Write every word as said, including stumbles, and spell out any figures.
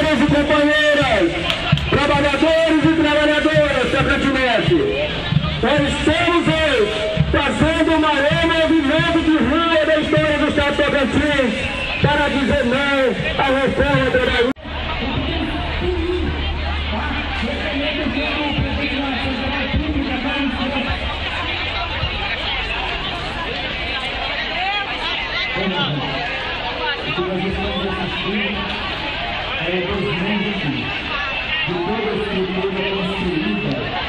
companheiros e companheiras, trabalhadores e trabalhadoras, Tocantinense, nós estamos hoje fazendo o maior movimento de rua da história do Estado de Tocantins para dizer não à reforma trabalhista. É, dois mundos de toda a estrutura construída